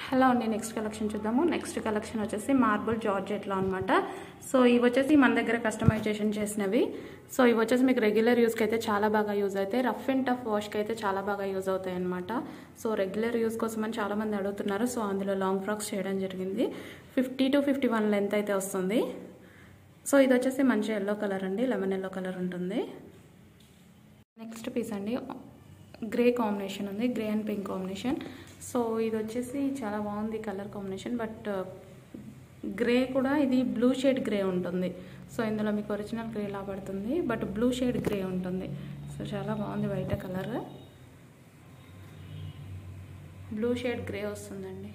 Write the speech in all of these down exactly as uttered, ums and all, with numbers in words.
Hello అండి, next collection చూద్దాము. Next collection వచ్చేసి మార్బుల్ జార్జెట్లో అనమాట. సో ఇవి వచ్చేసి మన దగ్గర కస్టమైజేషన్ చేసినవి. సో ఇవి వచ్చేసి మీకు రెగ్యులర్ యూస్కి అయితే చాలా బాగా యూజ్ అవుతాయి. రఫ్ అండ్ టఫ్ వాష్కి అయితే చాలా బాగా యూజ్ అవుతాయి అనమాట. సో రెగ్యులర్ యూస్ కోసం అని చాలామంది అడుగుతున్నారు. సో అందులో లాంగ్ ఫ్రాక్స్ చేయడం జరిగింది. Fifty to fifty one length అయితే వస్తుంది. సో ఇది వచ్చేసి మంచి ఎల్లో కలర్ అండి, లెమన్ ఎల్లో కలర్ ఉంటుంది. నెక్స్ట్ పీస్ అండి, గ్రే కాంబినేషన్ ఉంది, grey and pink combination. So ఇది వచ్చేసి చాలా బాగుంది కలర్ కాంబినేషన్. బట్ గ్రే కూడా ఇది బ్లూ షేడ్ గ్రే ఉంటుంది. సో ఇందులో మీకు ఒరిజినల్ గ్రే లా పడుతుంది, బట్ బ్లూ షేడ్ గ్రే ఉంటుంది. సో చాలా బాగుంది, white colour blue shade grey వస్తుందండి.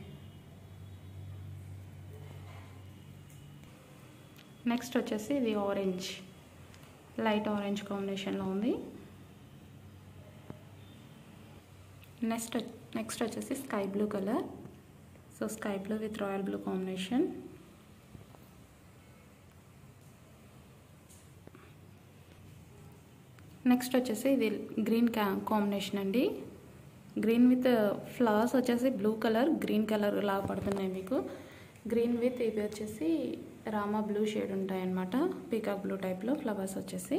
నెక్స్ట్ వచ్చేసి ఇది ఆరెంజ్, లైట్ ఆరెంజ్ కాంబినేషన్లో ఉంది. నెక్స్ట్ నెక్స్ట్ వచ్చేసి sky blue colour. So sky blue with royal blue combination. Next వచ్చేసి ఇది గ్రీన్ కాంబినేషన్ అండి. గ్రీన్ విత్ ఫ్లవర్స్ వచ్చేసి బ్లూ కలర్, గ్రీన్ కలర్ లాగా పడుతున్నాయి మీకు. గ్రీన్ విత్ ఇవి వచ్చేసి రామా బ్లూ షేడ్ ఉంటాయి అన్నమాట, పీకాక్ బ్లూ టైప్లో ఫ్లవర్స్ వచ్చేసి.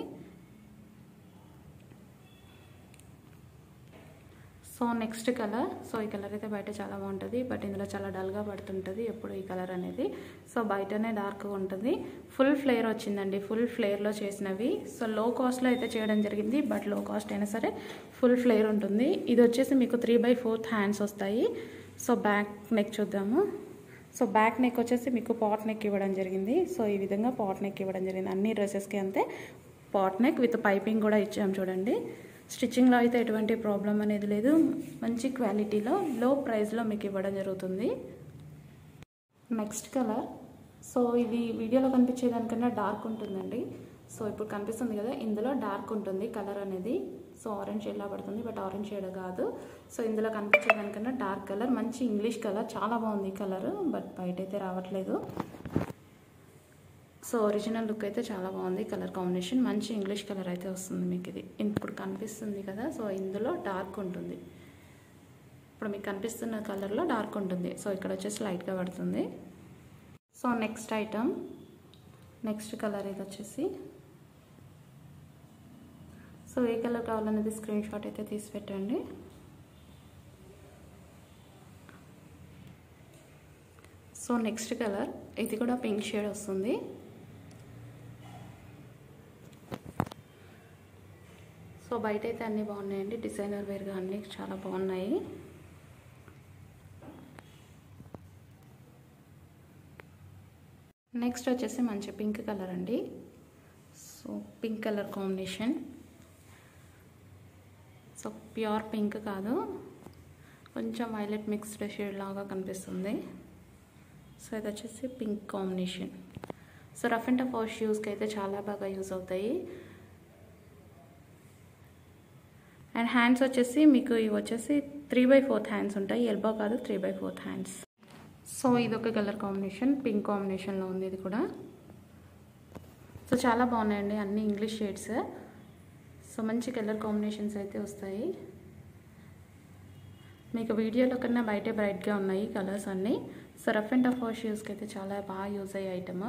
సో నెక్స్ట్ కలర్, సో ఈ కలర్ అయితే బయట చాలా బాగుంటుంది, బట్ ఇందులో చాలా డల్గా పడుతుంటుంది ఎప్పుడు ఈ కలర్ అనేది. సో బయటనే డార్క్గా ఉంటుంది. ఫుల్ ఫ్లేర్ వచ్చిందండి, ఫుల్ ఫ్లేర్లో చేసినవి. సో లో కాస్ట్లో అయితే చేయడం జరిగింది, బట్ లో కాస్ట్ అయినా సరే ఫుల్ ఫ్లేర్ ఉంటుంది. ఇది వచ్చేసి మీకు త్రీ బై ఫోర్త్ హ్యాండ్స్ వస్తాయి. సో బ్యాక్ నెక్ చూద్దాము. సో బ్యాక్ నెక్ వచ్చేసి మీకు పాట్ నెక్ ఇవ్వడం జరిగింది. సో ఈ విధంగా పాట్ నెక్ ఇవ్వడం జరిగింది. అన్ని డ్రెస్సెస్కి అంతే పాట్ నెక్ విత్ పైపింగ్ కూడా ఇచ్చాం చూడండి. స్టిచ్చింగ్లో అయితే ఎటువంటి ప్రాబ్లం అనేది లేదు. మంచి క్వాలిటీలో లో ప్రైస్లో మీకు ఇవ్వడం జరుగుతుంది. నెక్స్ట్ కలర్, సో ఇది వీడియోలో కనిపించేదానికన్నా డార్క్ ఉంటుందండి. సో ఇప్పుడు కనిపిస్తుంది కదా, ఇందులో డార్క్ ఉంటుంది కలర్ అనేది. సో ఆరెంజ్ షేడ్లా పడుతుంది, బట్ ఆరెంజ్ షేడ్ కాదు. సో ఇందులో కనిపించేదానికన్నా డార్క్ కలర్, మంచి ఇంగ్లీష్ కలర్, చాలా బాగుంది ఈ కలర్, బట్ బయట అయితే రావట్లేదు. సో ఒరిజినల్ లుక్ అయితే చాలా బాగుంది కలర్ కాంబినేషన్. మంచి ఇంగ్లీష్ కలర్ అయితే వస్తుంది మీకు. ఇది ఇప్పుడు కనిపిస్తుంది కదా, సో ఇందులో డార్క్ ఉంటుంది. ఇప్పుడు మీకు కనిపిస్తున్న కలర్లో డార్క్ ఉంటుంది. సో ఇక్కడ వచ్చేసి లైట్గా పడుతుంది. So next item, next colour ఇది వచ్చేసి. సో ఏ కలర్ కావాలనేది స్క్రీన్ షాట్ అయితే తీసి పెట్టండి. సో నెక్స్ట్ కలర్, ఇది కూడా పింక్ షేడ్ వస్తుంది. సో బయట అయితే అన్నీ బాగున్నాయండి, డిజైనర్ వేర్గా అన్నీ చాలా బాగున్నాయి. నెక్స్ట్ వచ్చేసి మంచి పింక్ కలర్ అండి. So pink colour combination. So pure pink కాదు, కొంచెం వైలెట్ మిక్స్డ్ షేడ్ లాగా కనిపిస్తుంది. సో ఇది వచ్చేసి pink combination. So rough and tough wash యూస్కి అయితే చాలా బాగా యూజ్ అవుతాయి. అండ్ హ్యాండ్స్ వచ్చేసి మీకు ఇవి వచ్చేసి త్రీ బై ఫోర్త్ హ్యాండ్స్ ఉంటాయి, ఎల్బో కాదు, three by fourth hands. So ఇదొక కలర్ కాంబినేషన్, పింక్ కాంబినేషన్లో ఉంది ఇది కూడా. సో చాలా బాగున్నాయండి, అన్ని ఇంగ్లీష్ షేడ్స్. సో మంచి కలర్ కాంబినేషన్స్ అయితే వస్తాయి మీకు. వీడియోలో కన్నా బయటే బ్రైట్గా ఉన్నాయి కలర్స్ అన్నీ. So rough and tough wash యూస్కి అయితే చాలా బాగా యూజ్ అయ్యే item.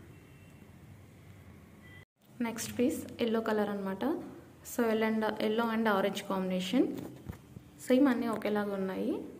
Next piece yellow colour అనమాట. So yellow and yellow and orange combination. Same అన్నీ ఒకేలాగా ఉన్నాయి.